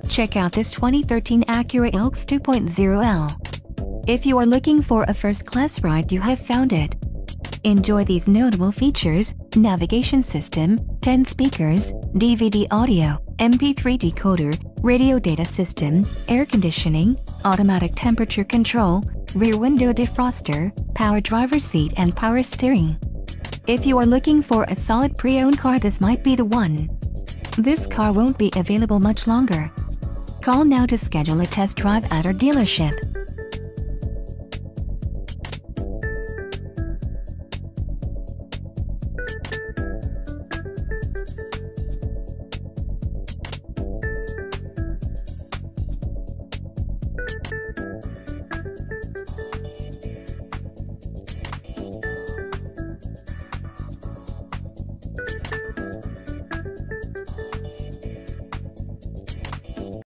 Check out this 2013 Acura ILX 2.0L. If you are looking for a first-class ride, you have found it. Enjoy these notable features: navigation system, 10 speakers, DVD audio, MP3 decoder, radio data system, air conditioning, automatic temperature control, rear window defroster, power driver's seat and power steering. If you are looking for a solid pre-owned car, this might be the one. This car won't be available much longer. Call now to schedule a test drive at our dealership.